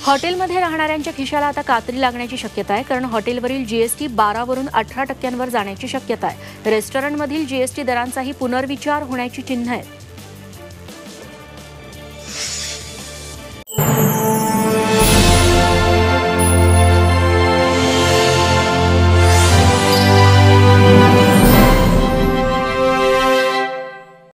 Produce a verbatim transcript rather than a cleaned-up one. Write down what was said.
हॉटेलमध्ये राहणाऱ्यांच्या खिशाला आता कात्री लागण्याची शक्यता आहे, कारण हॉटेलवरील जीएसटी बारा वरून अठरा टक्क्यांवर जाण्याची शक्यता आहे. रेस्टॉरंटमधील जीएसटी दरांचाही पुनर्विचार होण्याची चिन्ह आहेत.